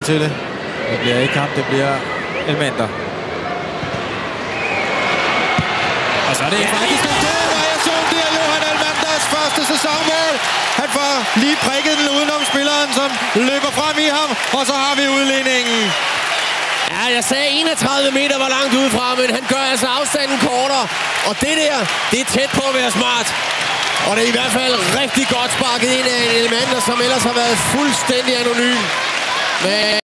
til det. Det bliver ikke ham, det bliver Elmander. Og så er det faktisk en god variation. Det er Johan Elmanders første sæsonmål. Han får lige prikket den udenom spilleren, som løber frem i ham. Og så har vi udligningen. Ja, jeg sagde 31 meter var langt udefra, men han gør altså afstanden kortere. Og det der, det er tæt på at være smart. Og det er i hvert fald rigtig godt sparket ind af en Elmander, som ellers har været fuldstændig anonym. Men